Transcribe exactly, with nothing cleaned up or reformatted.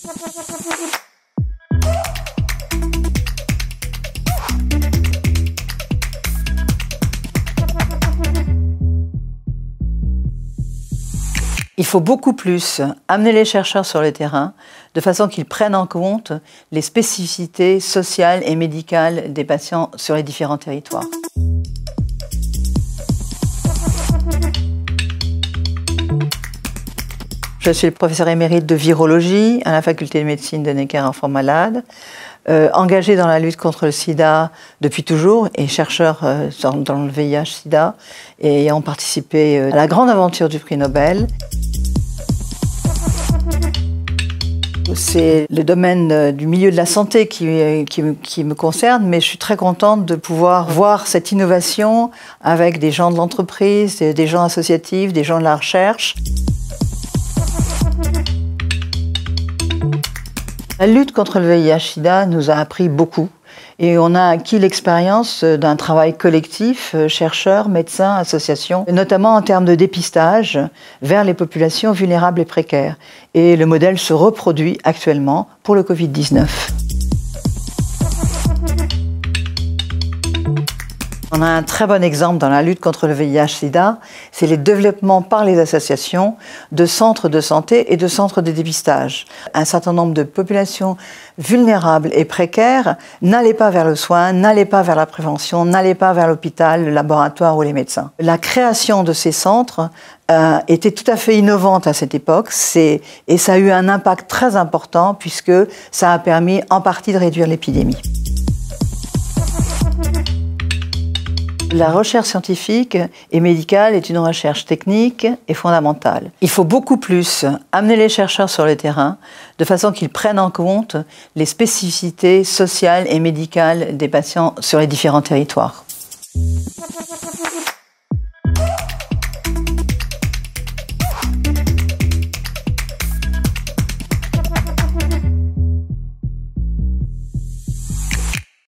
Il faut beaucoup plus amener les chercheurs sur le terrain de façon qu'ils prennent en compte les spécificités sociales et médicales des patients sur les différents territoires. Je suis le professeur émérite de virologie à la faculté de médecine de Necker-Enfants Malades, euh, engagé dans la lutte contre le sida depuis toujours et chercheur euh, dans, dans le V I H sida et ayant participé euh, à la grande aventure du prix Nobel. C'est le domaine du milieu de la santé qui, qui, qui me concerne, mais je suis très contente de pouvoir voir cette innovation avec des gens de l'entreprise, des gens associatifs, des gens de la recherche. La lutte contre le V I H sida nous a appris beaucoup et on a acquis l'expérience d'un travail collectif, chercheurs, médecins, associations, notamment en termes de dépistage vers les populations vulnérables et précaires. Et le modèle se reproduit actuellement pour le Covid dix-neuf. On a un très bon exemple dans la lutte contre le V I H sida, c'est les développements par les associations de centres de santé et de centres de dépistage. Un certain nombre de populations vulnérables et précaires n'allaient pas vers le soin, n'allaient pas vers la prévention, n'allaient pas vers l'hôpital, le laboratoire ou les médecins. La création de ces centres euh, était tout à fait innovante à cette époque et ça a eu un impact très important puisque ça a permis en partie de réduire l'épidémie. La recherche scientifique et médicale est une recherche technique et fondamentale. Il faut beaucoup plus amener les chercheurs sur le terrain de façon qu'ils prennent en compte les spécificités sociales et médicales des patients sur les différents territoires.